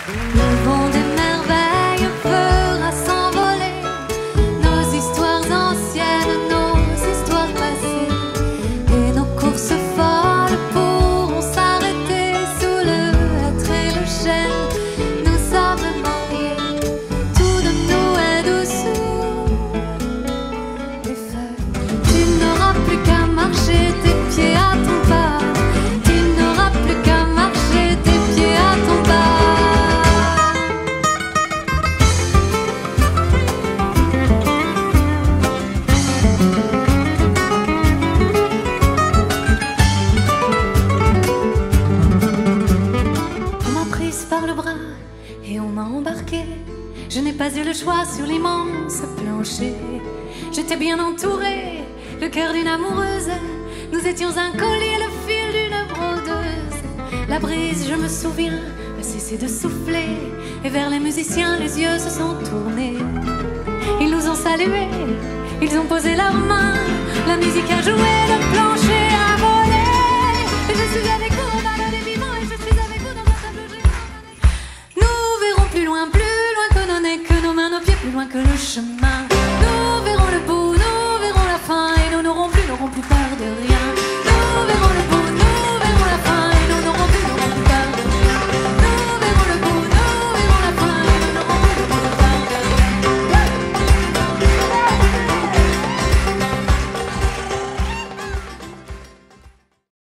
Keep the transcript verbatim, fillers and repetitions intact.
Le vent des merveilles fera s'envoler nos histoires anciennes, nos histoires passées, et nos courses folles pourront s'arrêter sous le hêtre et le chêne. Nous sommes mariés, tout de nous est dessous les feuilles. Tu n'auras plus qu'à marcher tes pieds à ton pas. Tu n'auras plus qu'à marcher tes pieds à ton pas. Par le bras et on m'a embarqué. Je n'ai pas eu le choix sur l'immense plancher. J'étais bien entourée, le cœur d'une amoureuse. Nous étions un collier, le fil d'une brodeuse. La brise, je me souviens, a cessé de souffler, et vers les musiciens les yeux se sont tournés. Ils nous ont salués, ils ont posé leurs mains, la musique a joué.